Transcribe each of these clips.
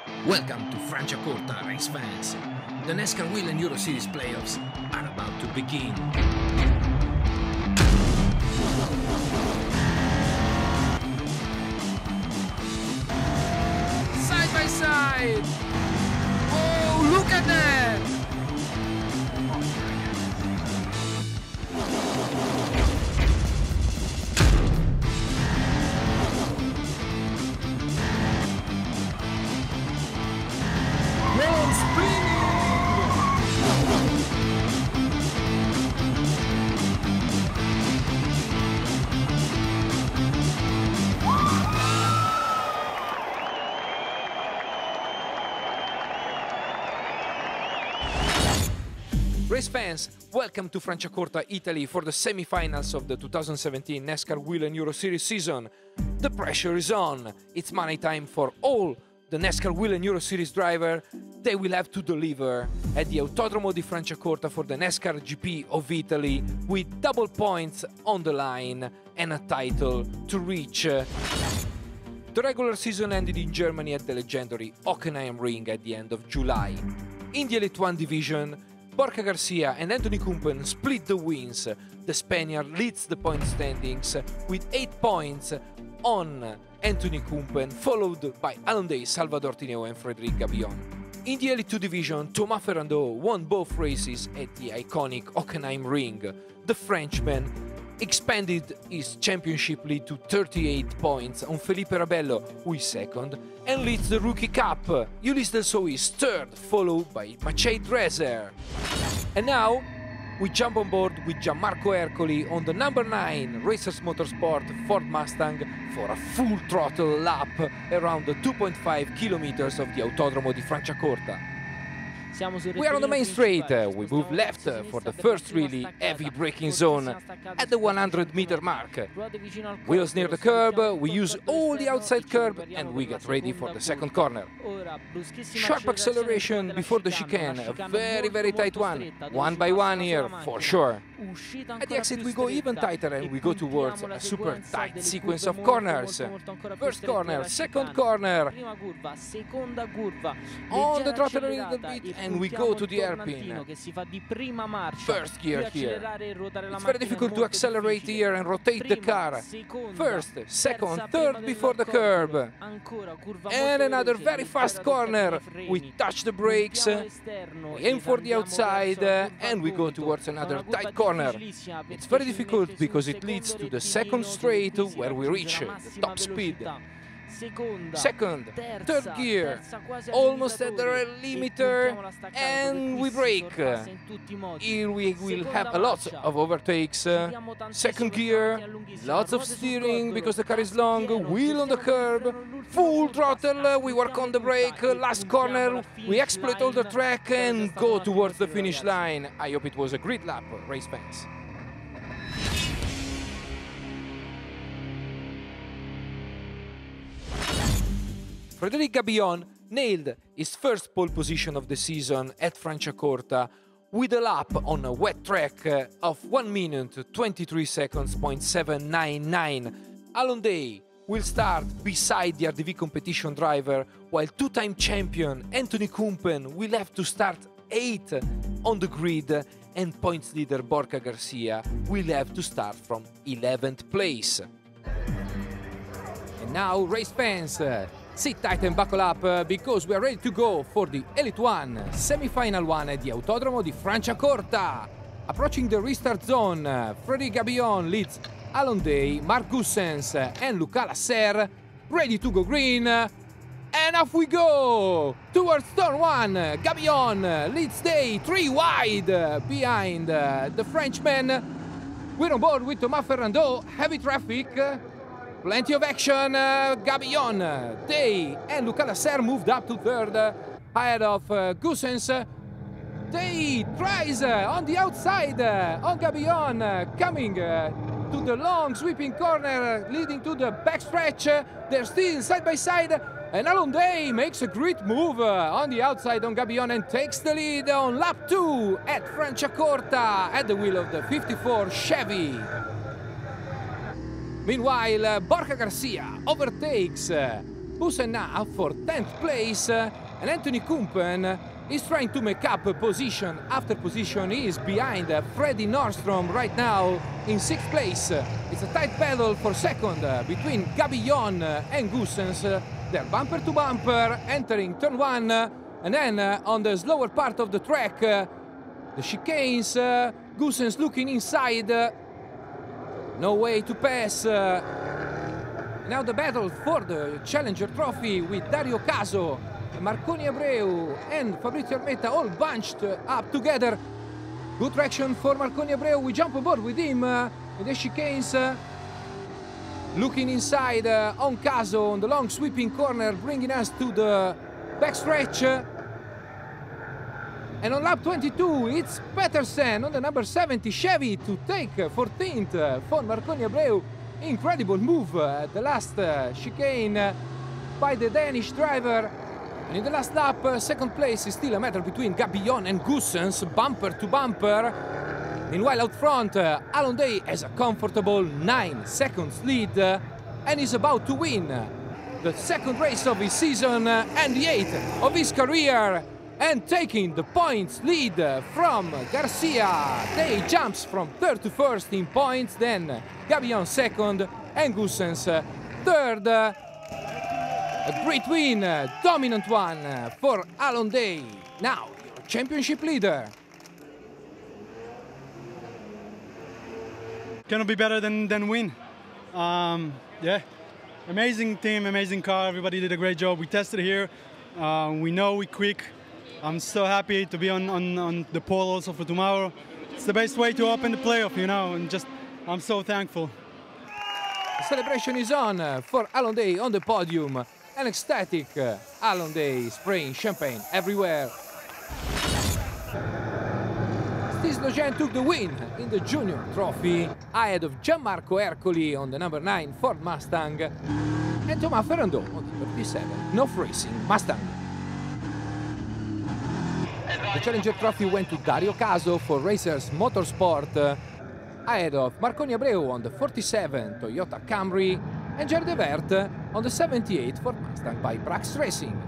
Welcome to Franciacorta, race fans. The NASCAR Wheel and Euro Series playoffs are about to begin. Side by side! Oh, look at that! Grand spinning! Race fans, welcome to Franciacorta, Italy for the semi-finals of the 2017 NASCAR Wheel and Euro Series season. The pressure is on. It's money time for all the NASCAR Wheel and Euro Series driver. They will have to deliver at the Autodromo di Franciacorta for the NASCAR GP of Italy with double points on the line and a title to reach. The regular season ended in Germany at the legendary Hockenheim Ring at the end of July. In the Elite 1 division, Borja Garcia and Anthony Kumpen split the wins. The Spaniard leads the point standings with 8 points on Anthony Kumpen, followed by Alon Day, Salvador Tineo and Frédéric Gabillon. In the Elite 2 division, Thomas Ferrando won both races at the iconic Hockenheim Ring. The Frenchman expanded his championship lead to 38 points on Felipe Rabello, who is second, and leads the Rookie Cup. Ulysse Del Soi is third, followed by Maciej Dreser. And now, we jump on board with Gianmarco Ercoli on the number 9 Racers Motorsport Ford Mustang for a full throttle lap around the 2.5 kilometers of the Autodromo di Franciacorta. We are on the main straight. We move left for the first really heavy braking zone at the 100-meter mark. Wheels near the curb, we use all the outside curb and we get ready for the second corner. Sharp acceleration before the chicane, a very tight one by one here for sure. At the exit we go even tighter and we go towards a super tight sequence of corners. First corner, second corner, on the throttle a little bit and we go to the hairpin. First gear here. It's very difficult to accelerate here and rotate the car. First, second, third before the curb. And another very fast corner. We touch the brakes, we aim for the outside and we go towards another tight corner. It's very difficult because it leads to the second straight where we reach the top speed. Second, third gear, almost at the limiter, and we brake. Here we will have a lot of overtakes. Second gear, lots of steering because the car is long, wheel on the curb, full throttle, we work on the brake, last corner, we exploit all the track and go towards the finish line. I hope it was a great lap, race fans. Frédéric Gabillon nailed his first pole position of the season at Franciacorta with a lap on a wet track of 1 minute 23 seconds, .799. Alon Day will start beside the RDV competition driver, while two-time champion Anthony Kumpen will have to start 8th on the grid, and points leader Borja Garcia will have to start from 11th place. And now, race fans, sit tight and buckle up because we are ready to go for the Elite 1 semi-final one at the Autodromo di Franciacorta. Approaching the restart zone, Frédéric Gabillon leads Alon Day, Marc Goossens and Luca Lasser, ready to go green. And off we go! Towards turn 1, Gabillon leads Day 3 wide behind the Frenchman. We're on board with Thomas Ferrando, heavy traffic. Plenty of action, Gabillon, Day and Luca Lasser moved up to third ahead of Goossens. Day tries on the outside on Gabillon, coming to the long sweeping corner leading to the backstretch. They're still side by side and Alon Day makes a great move on the outside on Gabillon and takes the lead on lap 2 at Franciacorta at the wheel of the 54 Chevy. Meanwhile, Borja Garcia overtakes Bussen now for 10th place, and Anthony Kumpen is trying to make up a position after position. He is behind Freddie Nordstrom right now in 6th place. It's a tight battle for second between Gabillon and Goossens. They're bumper to bumper, entering turn 1, and then on the slower part of the track, the chicanes, Goossens looking inside, no way to pass. Now the battle for the Challenger Trophy with Dario Caso, Marconi Abreu and Fabrizio Armetta all bunched up together. Good traction for Marconi Abreu. We jump aboard with him in the chicanes. Looking inside on Caso on the long sweeping corner, bringing us to the backstretch. And on lap 22, it's Petersen on the number 70 Chevy to take 14th for Marconi Abreu. Incredible move at the last chicane by the Danish driver. And in the last lap, second place is still a matter between Gabillon and Goossens, bumper to bumper. Meanwhile, out front, Alon Day has a comfortable 9 seconds lead and is about to win the second race of his season and the 8th of his career. And taking the points lead from Garcia. Day jumps from 3rd to 1st in points, then Gabillon 2nd and Goossens 3rd. A great win, dominant one for Alon Day. Now, your championship leader. Cannot be better than win. Yeah, amazing team, amazing car. Everybody did a great job. We tested here. We know we're quick. I'm so happy to be on the pole also for tomorrow. It's the best way to open the playoff, you know, and just I'm so thankful. The celebration is on for Alon Day on the podium. An ecstatic Alon Day spraying champagne everywhere. Steve Logen took the win in the Junior Trophy ahead of Gianmarco Ercoli on the number 9 Ford Mustang and Thomas Ferrandot on the 37 North Racing Mustang. The Challenger Trophy went to Dario Caso for Racers Motorsport ahead of Marconi Abreu on the 47 Toyota Camry and Jared Evert on the 78 Ford Mustang by Brax Racing.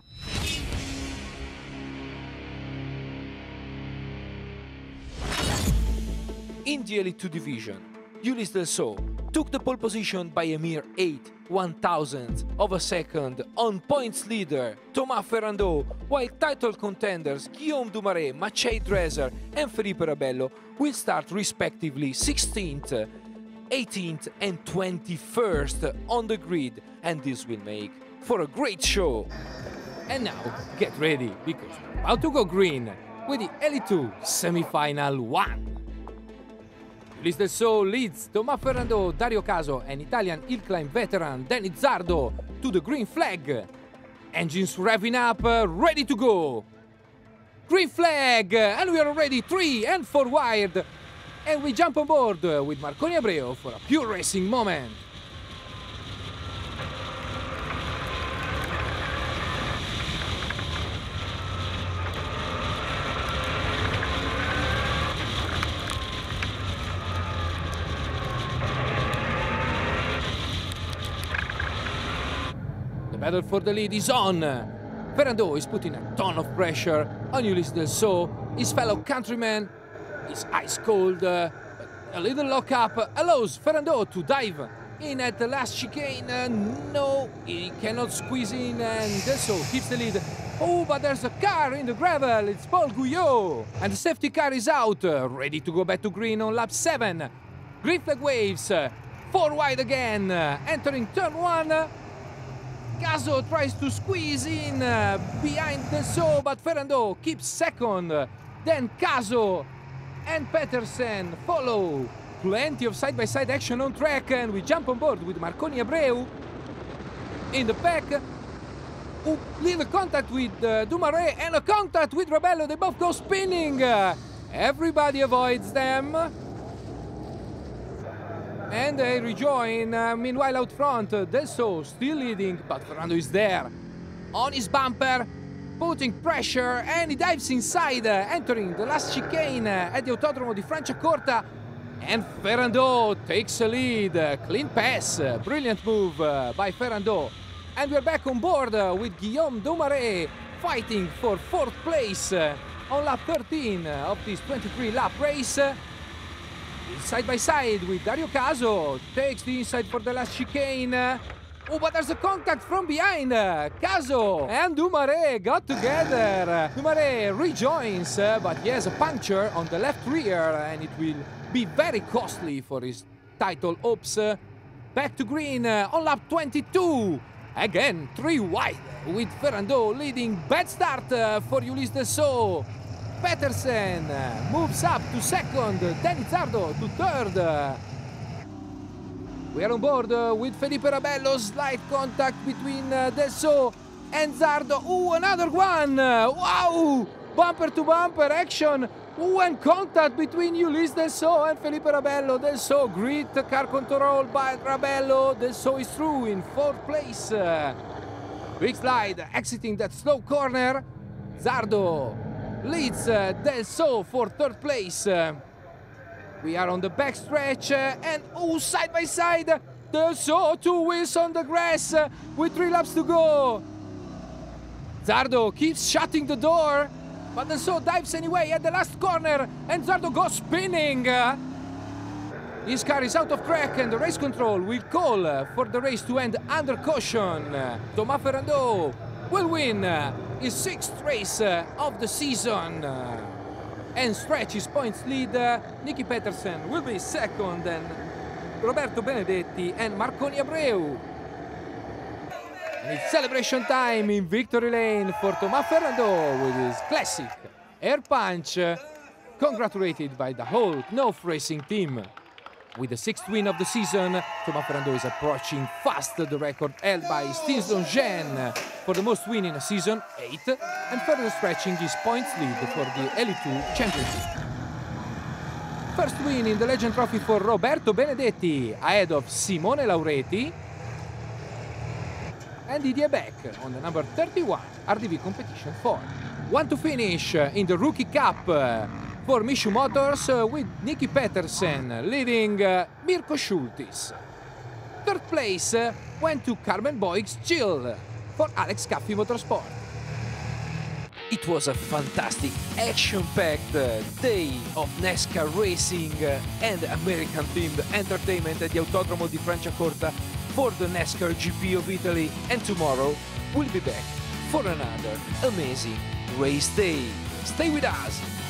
In the Elite 2 division, Ulysse Delceau took the pole position by a mere 8/1000th of a second on points leader Thomas Ferrandot, while title contenders Guillaume Dumaret, Maciej Dreser and Felipe Rabello will start respectively 16th, 18th and 21st on the grid, and this will make for a great show. And now get ready, because we're about to go green with the Elite 2 semi-final 1. Ulysse Delceau leads Thomas Ferrandot, Dario Caso and Italian hill climb veteran Danny Zardo to the green flag. Engines revving up, ready to go. Green flag, and we are already 3 and 4 wide. And we jump on board with Marconi Abreu for a pure racing moment. The battle for the lead is on. Ferrandot is putting a ton of pressure on Ulysse Delceau, his fellow countryman. It's ice cold, but a little lock-up allows Ferrandot to dive in at the last chicane. No, he cannot squeeze in, and Delceau keeps the lead. Oh, but there's a car in the gravel. It's Paul Gouillot, and the safety car is out, ready to go back to green on lap 7. Green flag waves, 4 wide again, entering turn 1. Caso tries to squeeze in behind Delceau, but Ferrandot keeps second. Then Caso and Petersen follow. Plenty of side-by-side action on track, and we jump on board with Marconi Abreu in the pack. Little contact with Dumaret and a contact with Rabello. They both go spinning. Everybody avoids them. And they rejoin. Meanwhile, out front, Delceau still leading, but Ferrandot is there on his bumper, putting pressure, and he dives inside, entering the last chicane at the Autodromo di Franciacorta. And Ferrandot takes a lead. Clean pass, brilliant move by Ferrandot. And we're back on board with Guillaume Doumaré fighting for 4th place on lap 13 of this 23-lap race. Side by side with Dario Caso, takes the inside for the last chicane. Oh, but there's a contact from behind. Caso and Doumaré got together. Doumaré rejoins, but he has a puncture on the left rear, and it will be very costly for his title hopes. Back to green on lap 22. Again, 3 wide with Ferrando leading. Bad start for Ulysse Dessau. Petersen moves up to 2nd, Danny Zardo to 3rd. We are on board with Felipe Rabello. Slight contact between Dessau and Zardo. Ooh, another one! Wow! Bumper to bumper action. Ooh, and contact between Ulysse Dessau and Felipe Rabello. Dessau, great car control by Rabello. Dessau is through in 4th place. Big slide, exiting that slow corner. Zardo leads Dessau for 3rd place. We are on the back stretch and oh, side by side, Dessau 2 wheels on the grass with 3 laps to go. Zardo keeps shutting the door, but Dessau dives anyway at the last corner and Zardo goes spinning. His car is out of track and the race control will call for the race to end under caution. Thomas Ferrando will win his 6th race of the season and stretch his points lead. Nicky Petersen will be 2nd, and Roberto Benedetti and Marconi Abreu. And it's celebration time in victory lane for Thomas Ferrando with his classic air punch, congratulated by the whole Knauf Racing team. With the 6th win of the season, Thomas Ferrando is approaching fast the record held by Stins Longgen for the most win in a season, 8, and further stretching his points lead for the L2 Championship. First win in the Legend Trophy for Roberto Benedetti, ahead of Simone Laureti and Didier Beck on the number 31 RDV Competition 4. One to finish in the Rookie Cup for Mishu Motors with Nicky Petersen leading Mirko Schultis. 3rd place went to Carmen Boix Gil for Alex Caffi Motorsport. It was a fantastic, action-packed day of NASCAR racing and American-themed entertainment at the Autodromo di Franciacorta for the NASCAR GP of Italy, and tomorrow we'll be back for another amazing race day. Stay with us!